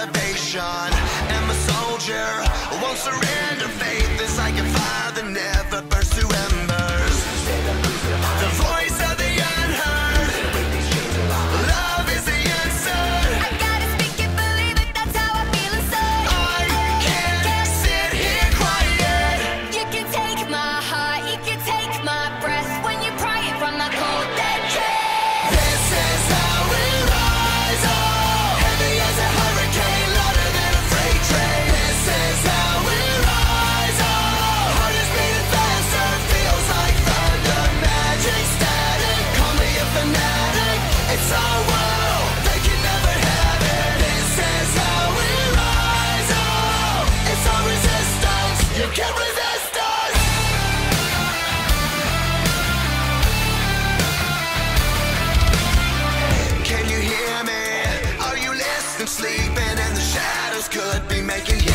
elevation. I'm a soldier, won't surrender. Faith is like a fire that never burns to embers. The voice of the unheard, love is the answer. I gotta speak it, believe it, that's how I feel inside. I can't sit here quiet. You can take my heart, you can take my breath when you pry it from the cold dead chest. This is how we rise, oh, heavy as a hurricane, louder than a freight train. This is how we rise, oh, heart is beating faster, feels like thunder, magic static, call me a fanatic. It's our world, they can never have it. This is how we rise, oh, it's our resistance, you can't resist us. Can you hear me? Are you listening? Sleeping in the shadows could be making